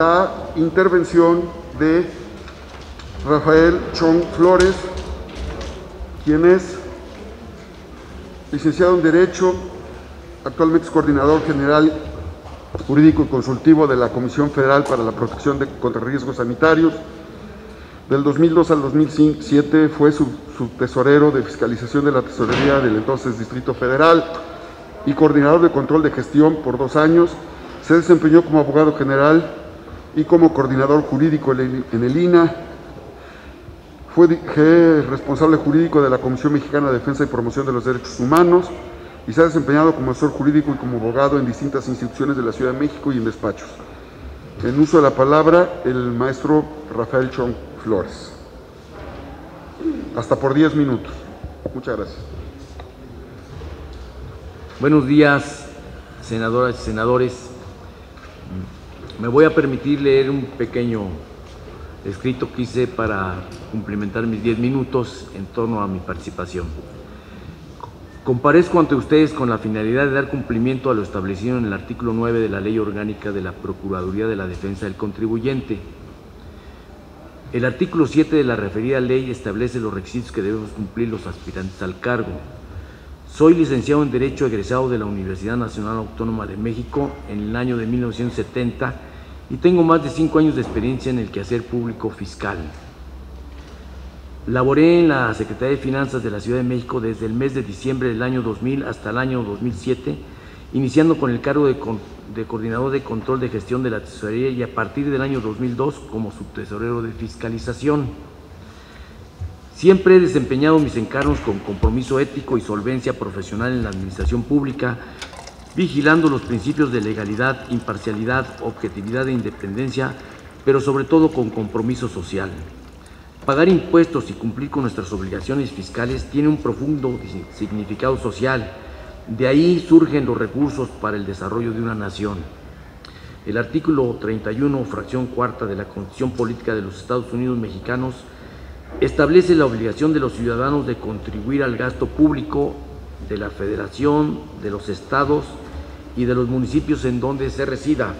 La intervención de Rafael Chong Flores, quien es licenciado en Derecho, actualmente es coordinador general jurídico y consultivo de la Comisión Federal para la Protección contra Riesgos Sanitarios. Del 2002 al 2007 fue subtesorero de fiscalización de la tesorería del entonces Distrito Federal y coordinador de control de gestión por 2 años. Se desempeñó como abogado general y como coordinador jurídico en el INAH. Fue responsable jurídico de la Comisión Mexicana de Defensa y Promoción de los Derechos Humanos y se ha desempeñado como asesor jurídico y como abogado en distintas instituciones de la Ciudad de México y en despachos. En uso de la palabra, el maestro Rafael Chong Flores. Hasta por 10 minutos. Muchas gracias. Buenos días, senadoras y senadores. Me voy a permitir leer un pequeño escrito que hice para cumplimentar mis 10 minutos en torno a mi participación. Comparezco ante ustedes con la finalidad de dar cumplimiento a lo establecido en el artículo 9 de la Ley Orgánica de la Procuraduría de la Defensa del Contribuyente. El artículo 7 de la referida ley establece los requisitos que debemos cumplir los aspirantes al cargo. Soy licenciado en Derecho egresado de la Universidad Nacional Autónoma de México en el año de 1970 y tengo más de 5 años de experiencia en el quehacer público fiscal. Laboré en la Secretaría de Finanzas de la Ciudad de México desde el mes de diciembre del año 2000 hasta el año 2007, iniciando con el cargo de coordinador de control de gestión de la tesorería y a partir del año 2002 como subtesorero de fiscalización. Siempre he desempeñado mis encargos con compromiso ético y solvencia profesional en la administración pública, vigilando los principios de legalidad, imparcialidad, objetividad e independencia, pero sobre todo con compromiso social. Pagar impuestos y cumplir con nuestras obligaciones fiscales tiene un profundo significado social. De ahí surgen los recursos para el desarrollo de una nación. El artículo 31, fracción cuarta de la Constitución Política de los Estados Unidos Mexicanos establece la obligación de los ciudadanos de contribuir al gasto público de la Federación, de los estados y de los municipios en donde se resida.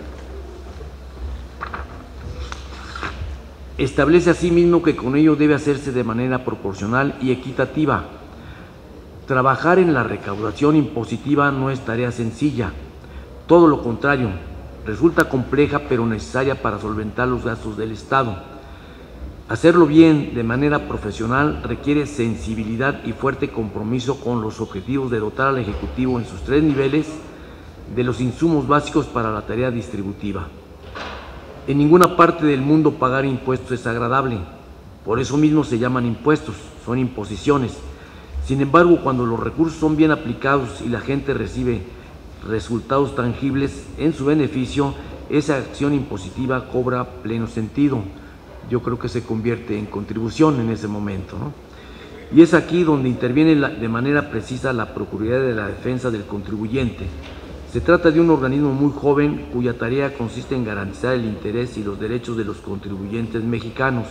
Establece asimismo que con ello debe hacerse de manera proporcional y equitativa. Trabajar en la recaudación impositiva no es tarea sencilla, todo lo contrario, resulta compleja pero necesaria para solventar los gastos del Estado. Hacerlo bien, de manera profesional, requiere sensibilidad y fuerte compromiso con los objetivos de dotar al Ejecutivo en sus 3 niveles de los insumos básicos para la tarea distributiva. En ninguna parte del mundo pagar impuestos es agradable, por eso mismo se llaman impuestos, son imposiciones. Sin embargo, cuando los recursos son bien aplicados y la gente recibe resultados tangibles en su beneficio, esa acción impositiva cobra pleno sentido. Yo creo que se convierte en contribución en ese momento, ¿no? Y es aquí donde interviene de manera precisa la Procuraduría de la Defensa del Contribuyente. Se trata de un organismo muy joven cuya tarea consiste en garantizar el interés y los derechos de los contribuyentes mexicanos.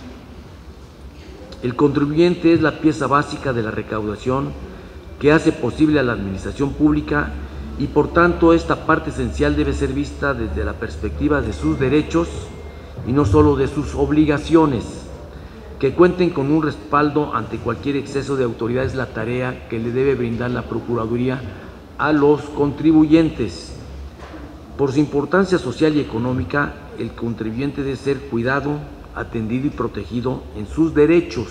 El contribuyente es la pieza básica de la recaudación que hace posible a la administración pública y por tanto esta parte esencial debe ser vista desde la perspectiva de sus derechos y no solo de sus obligaciones. Que cuenten con un respaldo ante cualquier exceso de autoridad es la tarea que le debe brindar la Procuraduría a los contribuyentes. Por su importancia social y económica, el contribuyente debe ser cuidado, atendido y protegido en sus derechos.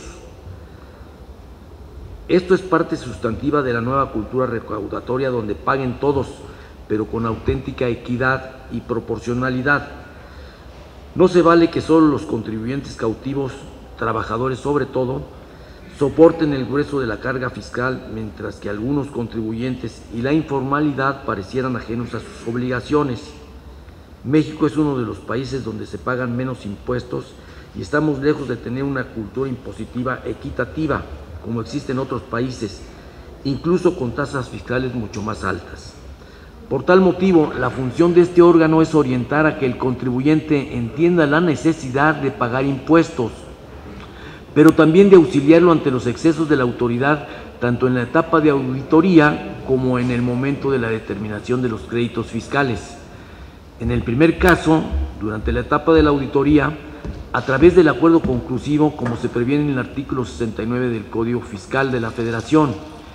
Esto es parte sustantiva de la nueva cultura recaudatoria donde paguen todos, pero con auténtica equidad y proporcionalidad. No se vale que solo los contribuyentes cautivos, trabajadores sobre todo, soporten el grueso de la carga fiscal, mientras que algunos contribuyentes y la informalidad parecieran ajenos a sus obligaciones. México es uno de los países donde se pagan menos impuestos y estamos lejos de tener una cultura impositiva equitativa, como existe en otros países, incluso con tasas fiscales mucho más altas. Por tal motivo, la función de este órgano es orientar a que el contribuyente entienda la necesidad de pagar impuestos, pero también de auxiliarlo ante los excesos de la autoridad, tanto en la etapa de auditoría como en el momento de la determinación de los créditos fiscales. En el primer caso, Durante la etapa de la auditoría, a través del acuerdo conclusivo, como se previene en el artículo 69 del Código Fiscal de la Federación,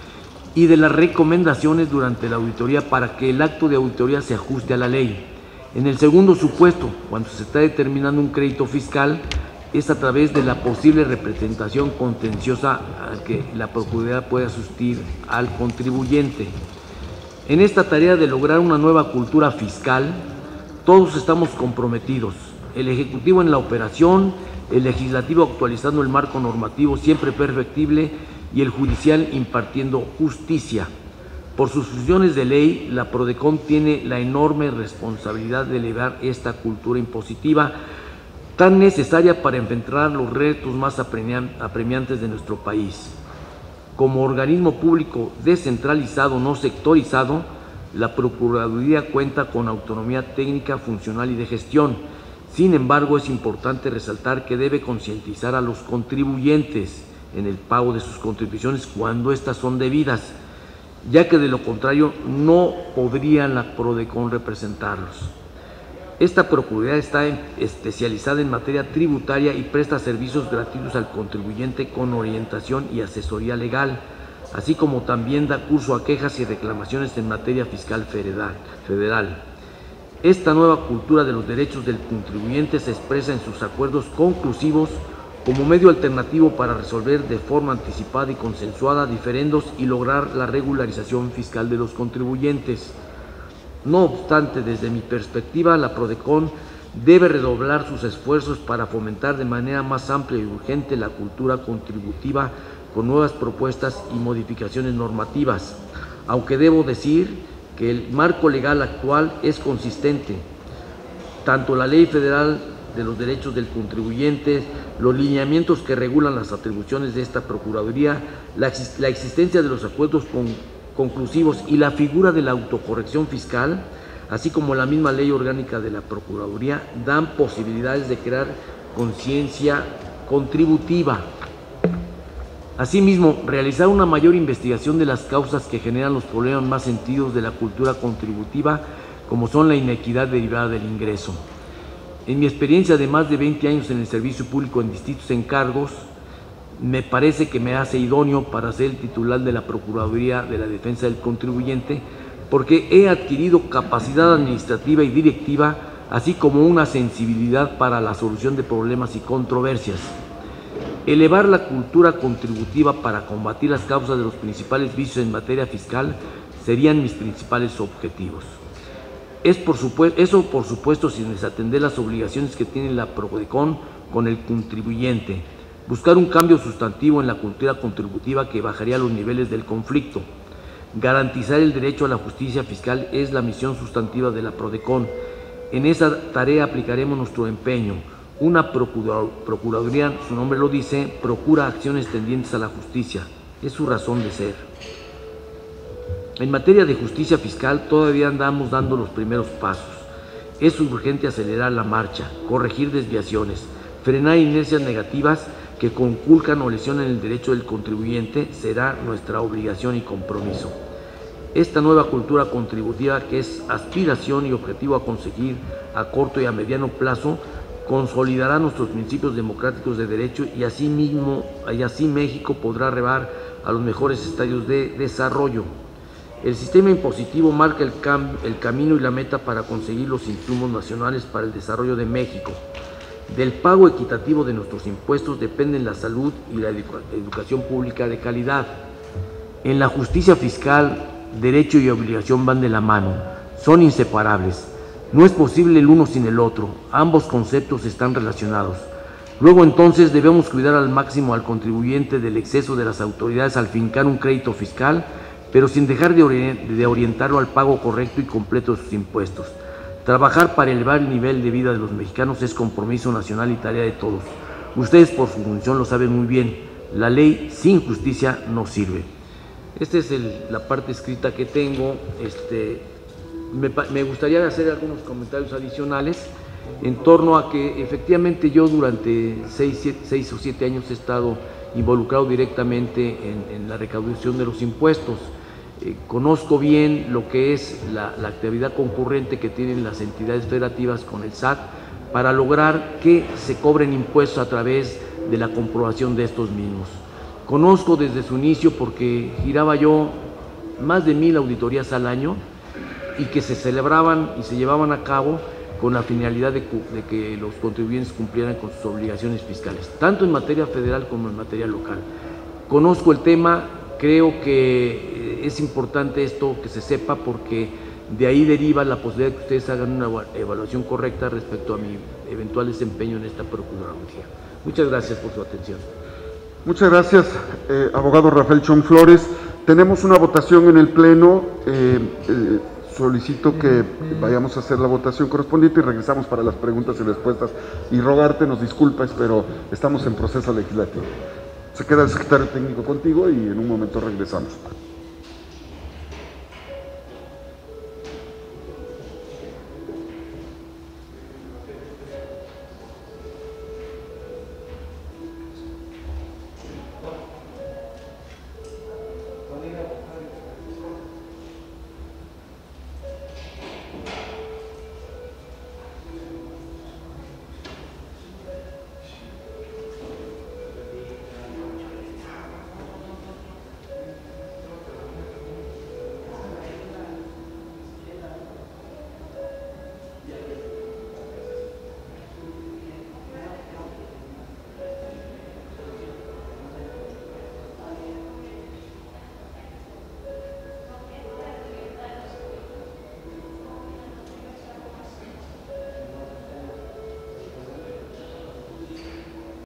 y de las recomendaciones durante la auditoría para que el acto de auditoría se ajuste a la ley. En el segundo supuesto, cuando se está determinando un crédito fiscal, es a través de la posible representación contenciosa a que la Procuraduría pueda asistir al contribuyente. En esta tarea de lograr una nueva cultura fiscal, todos estamos comprometidos. El Ejecutivo en la operación, el Legislativo actualizando el marco normativo siempre perfectible y el Judicial impartiendo justicia. Por sus funciones de ley, la PRODECON tiene la enorme responsabilidad de elevar esta cultura impositiva tan necesaria para enfrentar los retos más apremiantes de nuestro país. Como organismo público descentralizado, no sectorizado, la Procuraduría cuenta con autonomía técnica, funcional y de gestión. Sin embargo, es importante resaltar que debe concientizar a los contribuyentes en el pago de sus contribuciones cuando éstas son debidas, ya que de lo contrario no podría la PRODECON representarlos. Esta Procuraduría está especializada en materia tributaria y presta servicios gratuitos al contribuyente con orientación y asesoría legal, así como también da curso a quejas y reclamaciones en materia fiscal federal. Esta nueva cultura de los derechos del contribuyente se expresa en sus acuerdos conclusivos como medio alternativo para resolver de forma anticipada y consensuada diferendos y lograr la regularización fiscal de los contribuyentes. No obstante, desde mi perspectiva, la PRODECON debe redoblar sus esfuerzos para fomentar de manera más amplia y urgente la cultura contributiva con nuevas propuestas y modificaciones normativas, aunque debo decir que el marco legal actual es consistente. Tanto la Ley Federal de los Derechos del Contribuyente, los lineamientos que regulan las atribuciones de esta Procuraduría, la existencia de los acuerdos conclusivos y la figura de la autocorrección fiscal, así como la misma ley orgánica de la Procuraduría, dan posibilidades de crear conciencia contributiva. Asimismo, realizar una mayor investigación de las causas que generan los problemas más sentidos de la cultura contributiva, como son la inequidad derivada del ingreso. En mi experiencia de más de 20 años en el servicio público en distintos encargos, me parece que me hace idóneo para ser el titular de la Procuraduría de la Defensa del Contribuyente, porque he adquirido capacidad administrativa y directiva, así como una sensibilidad para la solución de problemas y controversias. Elevar la cultura contributiva para combatir las causas de los principales vicios en materia fiscal serían mis principales objetivos. Eso, por supuesto, sin desatender las obligaciones que tiene la PRODECON con el contribuyente. Buscar un cambio sustantivo en la cultura contributiva que bajaría los niveles del conflicto. Garantizar el derecho a la justicia fiscal es la misión sustantiva de la PRODECON. En esa tarea aplicaremos nuestro empeño. Una Procuraduría, su nombre lo dice, procura acciones tendientes a la justicia. Es su razón de ser. En materia de justicia fiscal todavía andamos dando los primeros pasos. Es urgente acelerar la marcha, corregir desviaciones, frenar inercias negativas que conculcan o lesionan el derecho del contribuyente. Será nuestra obligación y compromiso. Esta nueva cultura contributiva, que es aspiración y objetivo a conseguir a corto y a mediano plazo, consolidará nuestros principios democráticos de derecho y así México podrá arribar a los mejores estadios de desarrollo. El sistema impositivo marca el camino y la meta para conseguir los insumos nacionales para el desarrollo de México. Del pago equitativo de nuestros impuestos dependen la salud y la educación pública de calidad. En la justicia fiscal, derecho y obligación van de la mano, son inseparables. No es posible el uno sin el otro, ambos conceptos están relacionados. Luego entonces debemos cuidar al máximo al contribuyente del exceso de las autoridades al fincar un crédito fiscal, pero sin dejar de orientarlo al pago correcto y completo de sus impuestos. Trabajar para elevar el nivel de vida de los mexicanos es compromiso nacional y tarea de todos. Ustedes por su función lo saben muy bien, la ley sin justicia no sirve. Esta es la parte escrita que tengo. Me gustaría hacer algunos comentarios adicionales en torno a que efectivamente yo durante 6 o 7 años he estado involucrado directamente en la recaudación de los impuestos. Conozco bien lo que es la actividad concurrente que tienen las entidades federativas con el SAT para lograr que se cobren impuestos a través de la comprobación de estos mismos. Conozco desde su inicio porque giraba yo más de 1000 auditorías al año y que se celebraban y se llevaban a cabo con la finalidad de que los contribuyentes cumplieran con sus obligaciones fiscales, tanto en materia federal como en materia local. Conozco el tema, creo que es importante esto que se sepa porque de ahí deriva la posibilidad de que ustedes hagan una evaluación correcta respecto a mi eventual desempeño en esta Procuraduría. Muchas gracias por su atención. Muchas gracias, abogado Rafael Chong Flores. Tenemos una votación en el Pleno. Solicito que vayamos a hacer la votación correspondiente y regresamos para las preguntas y respuestas. Y rogarte, nos disculpes, pero estamos en proceso legislativo. Se queda el secretario técnico contigo y en un momento regresamos.